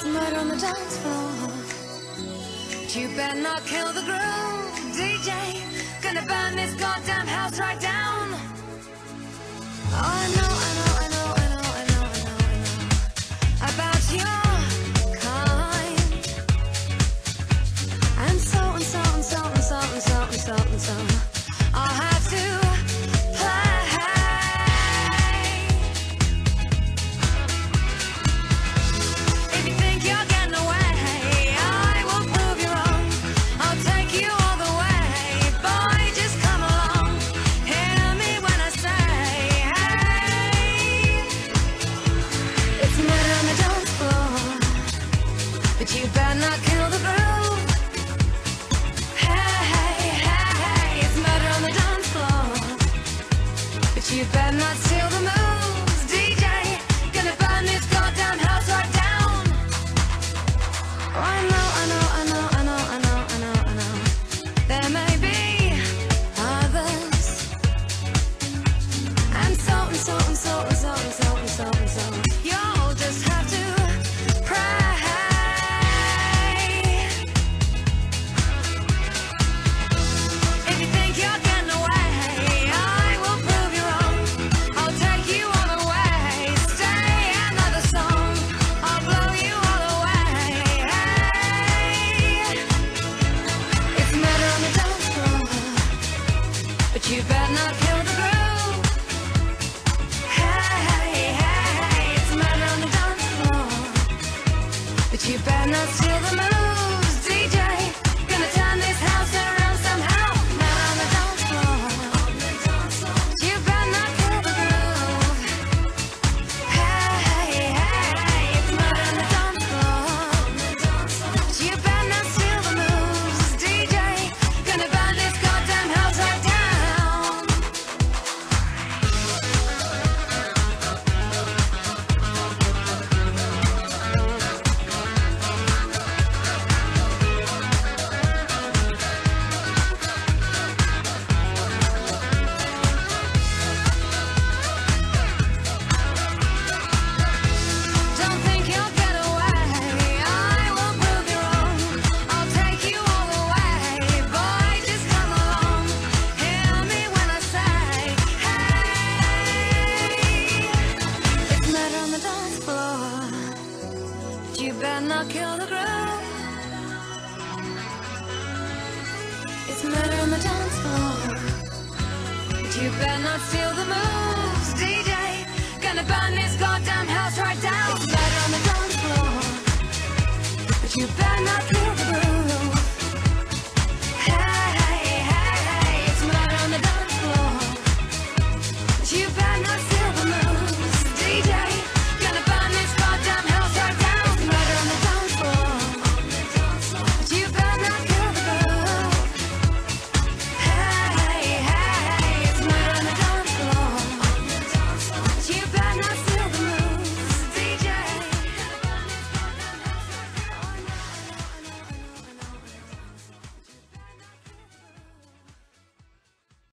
murder on the dance floor. But you better not kill the groove, DJ. Gonna burn this goddamn house right down. Oh, I know, I know, I know, I know, I know, I know, I know about your kind. And so, and so, and so, and so, and so, and so, and so I'll have to play. You better not kill the groove. Hey, hey, hey, it's murder on the dance floor. But you better not steal the moves, DJ. Gonna burn this goddamn house right down. Oh, I know, I know, I know, I know, I know, I know, I know. There may be others. And so, and so, and so, and so, and so, and so, and so. You'll just have to pray. You better not kill the groove. Hey, hey, hey, it's murder on the dance floor. But you better not steal the moves, DJ. Gonna turn this house around somehow. Murder on the dance floor. But you better not kill the groove. Hey, hey, hey, it's murder on the dance floor. But you better not steal the moves, DJ. Gonna burn this goddamn house right down. You better not kill the groove. It's murder on the dance floor. But you better not steal the moon.